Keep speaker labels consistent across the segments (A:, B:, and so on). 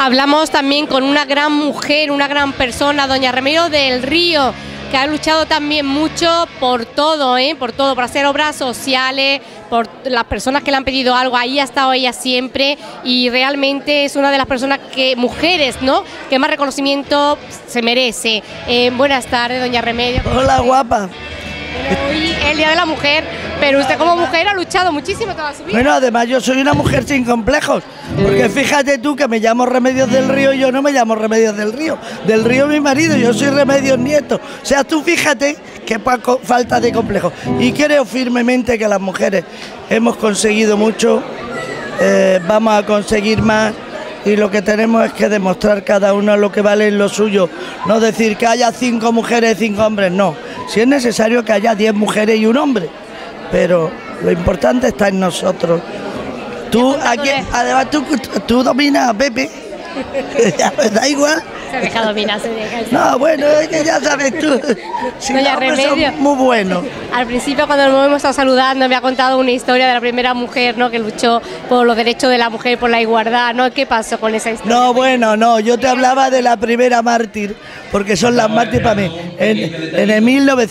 A: Hablamos también con una gran mujer, una gran persona, doña Remedios del Río, que ha luchado también mucho por todo, por hacer obras sociales, por las personas que le han pedido algo. Ahí ha estado ella siempre y realmente es una de las personas mujeres, ¿no?, que más reconocimiento se merece. Buenas tardes, doña Remedios.
B: Hola, guapa.
A: Bueno, hoy es el Día de la Mujer, pero usted como mujer ha luchado muchísimo toda su vida.
B: Bueno, además yo soy una mujer sin complejos, porque fíjate tú que me llamo Remedios del Río y yo no me llamo Remedios del Río. Del Río mi marido, yo soy Remedios Nieto. O sea, tú fíjate qué falta de complejos. Y creo firmemente que las mujeres hemos conseguido mucho, vamos a conseguir más. Y lo que tenemos es que demostrar cada uno lo que vale en lo suyo. No decir que haya 5 mujeres y 5 hombres, no. Si es necesario que haya 10 mujeres y un hombre. Pero lo importante está en nosotros. Tú, aquí, además, tú dominas a Pepe. Ya me da igual.
A: Se deja dominar, se deja.
B: No, bueno, es que ya sabes tú. Si
A: doña Remedios,
B: son muy buenos.
A: Al principio, cuando nos hemos estado saludando, me ha contado una historia de la primera mujer, ¿no?, que luchó por los derechos de la mujer, por la igualdad, ¿no? ¿Qué pasó con esa historia?
B: No, bueno, no, yo te hablaba de la primera mártir, porque son las mártires para mí. En el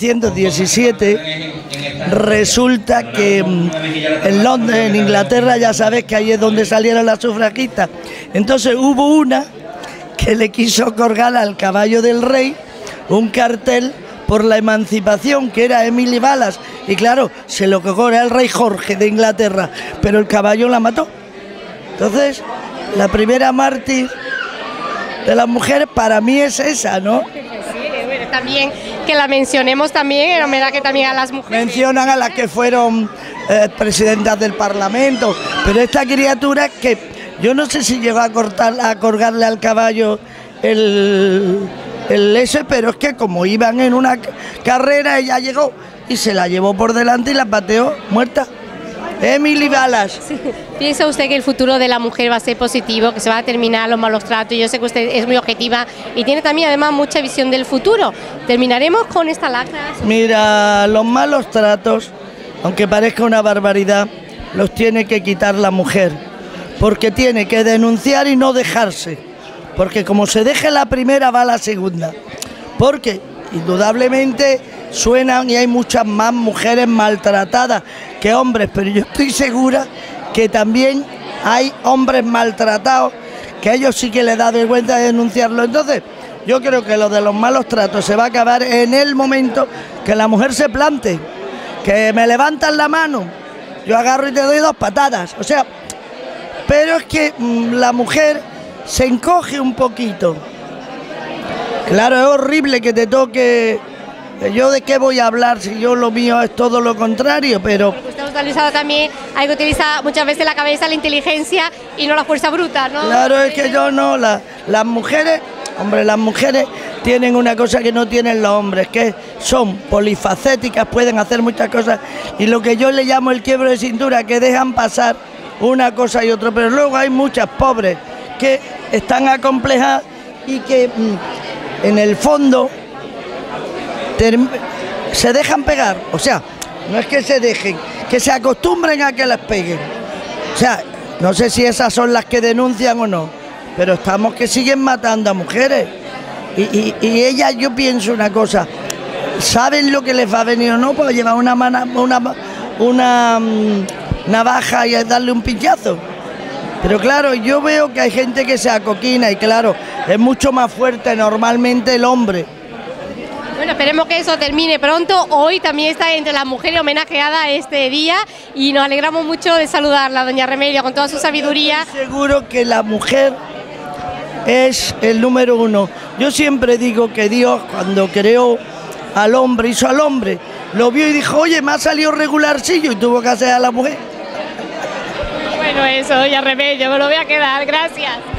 B: 1917 resulta que en Londres, en Inglaterra, ya sabes que ahí es donde salieron las sufragistas. Entonces hubo una que le quiso colgar al caballo del rey un cartel por la emancipación, que era Emily Balas, y claro, se lo colgó, era el rey Jorge de Inglaterra, pero el caballo la mató. Entonces, la primera mártir de las mujeres para mí es esa, ¿no?
A: Sí, bueno, también que la mencionemos también, en homenaje también a las mujeres.
B: Mencionan a las que fueron presidentas del Parlamento, pero esta criatura que yo no sé si llegó a colgarle al caballo el ese, pero es que como iban en una carrera, ella llegó y se la llevó por delante y la pateó muerta. Emily Balas.
A: Sí. ¿Piensa usted que el futuro de la mujer va a ser positivo, que se van a terminar los malos tratos? Yo sé que usted es muy objetiva y tiene también además mucha visión del futuro. ¿Terminaremos con esta lacra?
B: Mira, los malos tratos, aunque parezca una barbaridad, los tiene que quitar la mujer, porque tiene que denunciar y no dejarse, porque como se deje la primera va la segunda, porque indudablemente suenan y hay muchas más mujeres maltratadas que hombres, pero yo estoy segura que también hay hombres maltratados que a ellos sí que les da vergüenza de denunciarlo. Entonces yo creo que lo de los malos tratos se va a acabar en el momento que la mujer se plante, que me levantan la mano, yo agarro y te doy 2 patadas, o sea, pero es que la mujer se encoge un poquito. Claro, es horrible que te toque. ¿Yo de qué voy a hablar si yo lo mío es todo lo contrario? Pero
A: usted ha utilizado también, hay que utilizar muchas veces la cabeza, la inteligencia y no la fuerza bruta, ¿no?
B: Claro, es que yo no, las mujeres, hombre, las mujeres tienen una cosa que no tienen los hombres, que son polifacéticas, pueden hacer muchas cosas, y lo que yo le llamo el quiebro de cintura, que dejan pasar una cosa y otra, pero luego hay muchas pobres que están acomplejadas y que en el fondo se dejan pegar, o sea, no es que se dejen, que se acostumbren a que les peguen. O sea, no sé si esas son las que denuncian o no, pero estamos que siguen matando a mujeres. Y ellas, yo pienso una cosa, ¿saben lo que les va a venir o no? Pues llevar una navaja y darle un pinchazo. Pero claro, yo veo que hay gente que se acoquina y claro, es mucho más fuerte normalmente el hombre.
A: Bueno, esperemos que eso termine pronto. Hoy también está entre las mujeres homenajeadas este día y nos alegramos mucho de saludarla, doña Remedios, con toda su sabiduría.
B: Estoy seguro que la mujer es el número 1. Yo siempre digo que Dios, cuando creó al hombre, hizo al hombre, lo vio y dijo, oye, me ha salido regularcillo, y tuvo que hacer a la mujer.
A: Bueno, eso, doña Remedios, me lo voy a quedar, gracias.